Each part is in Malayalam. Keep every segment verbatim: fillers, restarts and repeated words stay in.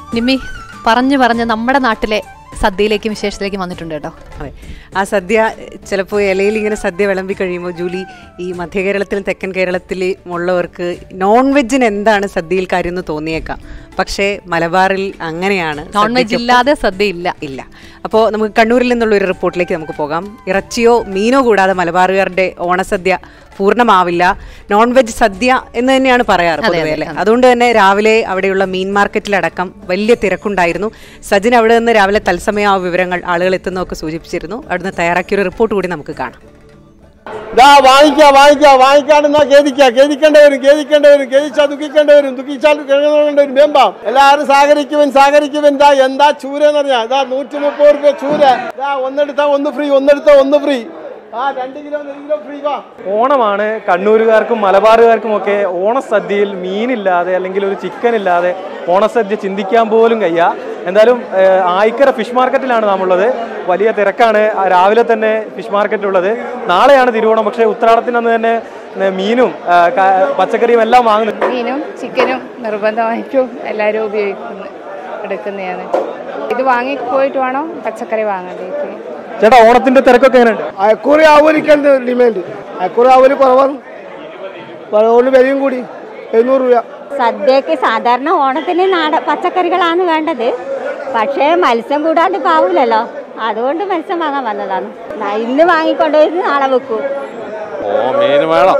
നിമ്മി പറഞ്ഞു പറഞ്ഞ് നമ്മുടെ നാട്ടിലെ സദ്യയിലേക്കും വിശേഷത്തിലേക്കും വന്നിട്ടുണ്ട് കേട്ടോ. അതെ, ആ സദ്യ ചിലപ്പോൾ ഇലയിൽ ഇങ്ങനെ സദ്യ വിളമ്പി കഴിയുമ്പോൾ ജൂലി, ഈ മധ്യ കേരളത്തിലും തെക്കൻ കേരളത്തിലും ഉള്ളവർക്ക് നോൺ വെജിന് എന്താണ് സദ്യയിൽ കാര്യം എന്ന് തോന്നിയേക്കാം. പക്ഷേ മലബാറിൽ അങ്ങനെയാണ്, നോൺ വെജ് ഇല്ലാതെ സദ്യ ഇല്ല ഇല്ല അപ്പോൾ നമുക്ക് കണ്ണൂരിൽ നിന്നുള്ള ഒരു റിപ്പോർട്ടിലേക്ക് നമുക്ക് പോകാം. ഇറച്ചിയോ മീനോ കൂടാതെ മലബാറുകാരുടെ ഓണസദ്യ പൂർണ്ണമാവില്ല. നോൺ വെജ് സദ്യ എന്ന് തന്നെയാണ് പറയാറ് പൊതുവെ അല്ലേ. അതുകൊണ്ട് തന്നെ രാവിലെ അവിടെയുള്ള മീൻ മാർക്കറ്റിലടക്കം വലിയ തിരക്കുണ്ടായിരുന്നു. സജിൻ അവിടെ നിന്ന് രാവിലെ തത്സമയം ആ വിവരങ്ങൾ ആളുകൾ എത്തുന്നതൊക്കെ സൂചിപ്പിച്ചിരുന്നു. അവിടുന്ന് തയ്യാറാക്കിയൊരു റിപ്പോർട്ട് കൂടി നമുക്ക് കാണാം. വാങ്ങിക്കാ വാങ്ങിക്കാ വാങ്ങിക്കാണെന്നാ കേദിക്കാ കേദിക്കേണ്ടവരും കേദിക്കേണ്ടവരും കേദിച്ചാൽ ദുഃഖിക്കേണ്ടവരും ദുഃഖിച്ചാൽ കിഴങ്ങേണ്ടവരും വേമ്പാം. എല്ലാവരും സഹകരിക്കുവൻ സഹകരിക്കുവൻ. ഇതാ എന്താ ചൂരെന്ന് പറഞ്ഞാൽ ഇതാ നൂറ്റി മുപ്പത് റുപ്യ ചൂര. ഇതാ ഒന്നെടുത്താ ഒന്ന് ഫ്രീ, ഒന്നെടുത്താ ഒന്ന് ഫ്രീ. ആ രണ്ട് കിലോ ഒരു കിലോ ഫ്രീ. വാ. ഓണമാണ്. കണ്ണൂരുകാർക്കും മലബാറുകാർക്കും ഒക്കെ ഓണസദ്യയിൽ മീനില്ലാതെ അല്ലെങ്കിൽ ഒരു ചിക്കൻ ഇല്ലാതെ ഓണസദ്യ ചിന്തിക്കാൻ പോലും കഴിയ. എന്തായാലും ആയിക്കര ഫിഷ് മാർക്കറ്റിലാണ് നാം ഉള്ളത്. വലിയ തിരക്കാണ് രാവിലെ തന്നെ ഫിഷ് മാർക്കറ്റിലുള്ളത്. നാളെയാണ് തിരുവോണം. പക്ഷേ ഉത്രാടത്തിനന്ന് തന്നെ മീനും പച്ചക്കറിയും എല്ലാം വാങ്ങുന്നു. മീനും ചിക്കനും നിർബന്ധമായിട്ടും എല്ലാവരും ഉപയോഗിക്കുന്നു എടുക്കുന്നതാണ്. ഇത് വാങ്ങി പോയിട്ട് വേണം പച്ചക്കറി വാങ്ങാനായിട്ട്. ചേട്ടാ, ഓണത്തിന്റെ തിരക്കൊക്കെ എങ്ങനെയുണ്ട്? അയക്കൂറി ആവൂലിക്കുണ്ട് ഡിമാൻഡ്. അയക്കൂറി ആവൂലി കുറവാണ്, അതുകൊണ്ട് വിലയും കൂടി എഴുന്നൂറ് രൂപ. സദ്യക്ക് സാധാരണ ഓണത്തിന് നാട പച്ചക്കറികളാണ് വേണ്ടത്. പക്ഷേ മത്സ്യം കൂടാണ്ട് പാവൂലല്ലോ, അതുകൊണ്ട് മത്സ്യം വാങ്ങാൻ വന്നതാണ്. ഇന്ന് വാങ്ങിക്കൊണ്ടുപോയി നാളെ വെക്കൂ. ഓ മീൻ വേണം,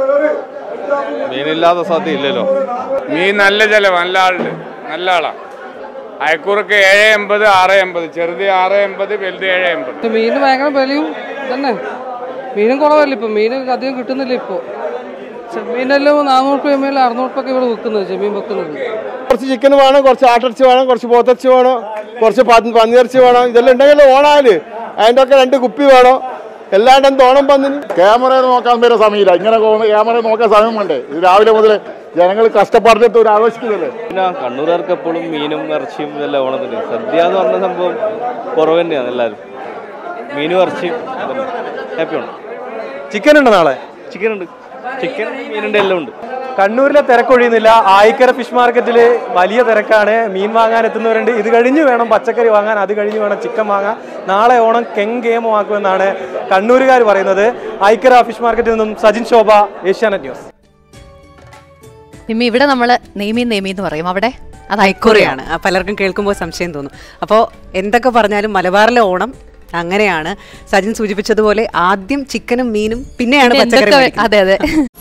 മീനില്ലാതെ സദ്യ ഇല്ലല്ലോ. മീൻ നല്ല ചെലവ്, നല്ല ആളുണ്ട്, നല്ല ആളാ. അയക്കൂറൊക്കെ ഏഴ് എൺപത് ആറ് എൺപത്, ചെറുത് ആറ് എൺപത്, വലുത് ഏഴ് എൺപത്. മീന് ഭയങ്കര വിലയും തന്നെ, മീനും കുറവല്ല ഇപ്പൊ, മീൻ അധികം കിട്ടുന്നില്ല ഇപ്പോ. ചെമ്മീനെല്ലാം നാനൂറ് രൂപ മേലെ അറുന്നൂറ് രൂപ ഇവിടെ വെക്കുന്നത്, ചെമ്മീൻ വെക്കുന്നത്. കുറച്ച് ചിക്കൻ വേണം, കുറച്ച് ആട്ടിറച്ചി വേണം, കുറച്ച് പോത്തിറച്ചി വേണം, കുറച്ച് പന്നിയിറച്ചി വേണം. ഇതെല്ലാം ഉണ്ടെങ്കിൽ ഓണാല് അതിൻ്റെ ഒക്കെ രണ്ട് കുപ്പി വേണം. എല്ലാണ്ടും ഓണം പന്നിന് ക്യാമറ നോക്കാൻ വരെ സമയമില്ല. ഇങ്ങനെ ക്യാമറ നോക്കാൻ സമയം വേണ്ടേ? ഇത് രാവിലെ മുതൽ ജനങ്ങൾ കഷ്ടപ്പാടിട്ട് ഒരു ആഘോഷിക്കുന്നല്ലേ. പിന്നെ കണ്ണൂരുകാർക്ക് എപ്പോഴും മീനും ഇറച്ചിയും ഇതെല്ലാം ഓണത്തിന്. സദ്യ എന്ന് പറഞ്ഞ സംഭവം കുറവ് തന്നെയാണ്. എല്ലാവരും മീനും ഇറച്ചിയും ഹാപ്പിയാണ്. ചിക്കൻ ഉണ്ട് നാളെ? ചിക്കൻ ഉണ്ട്, ചിക്കൻ മീനുണ്ട്, എല്ലാം ഉണ്ട്. കണ്ണൂരിലെ തിരക്കൊഴിയുന്നില്ല. ആയിക്കര ഫിഷ് മാർക്കറ്റിൽ വലിയ തിരക്കാണ്. മീൻ വാങ്ങാൻ എത്തുന്നവരുണ്ട്. ഇത് കഴിഞ്ഞ് വേണം പച്ചക്കറി വാങ്ങാൻ, അത് കഴിഞ്ഞ് വേണം ചിക്കൻ വാങ്ങാൻ. നാളെ ഓണം കെങ്കേമമാക്കുമെന്നാണ് കണ്ണൂരുകാർ പറയുന്നത്. ആയിക്കര ഫിഷ് മാർക്കറ്റിൽ നിന്നും സജിൻ ശോഭ, ഏഷ്യാനെറ്റ് ന്യൂസ്. നിമ്മി, ഇവിടെ നമ്മൾ നെയ്മീൻ നെയ്മീൻ എന്ന് പറയും, അവിടെ അത് അയക്കുറയാണ്. പലർക്കും കേൾക്കുമ്പോൾ സംശയം തോന്നും. അപ്പോൾ എന്തൊക്കെ പറഞ്ഞാലും മലബാറിലെ ഓണം അങ്ങനെയാണ്. സജിൻ സൂചിപ്പിച്ചതുപോലെ ആദ്യം ചിക്കനും മീനും, പിന്നെയാണ് പച്ചക്കറി. അതെ അതെ.